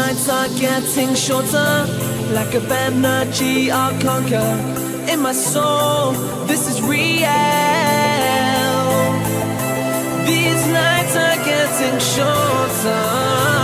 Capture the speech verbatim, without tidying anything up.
nights are getting shorter, lack of energy I'll conquer. In my soul, this is real. These nights are getting shorter.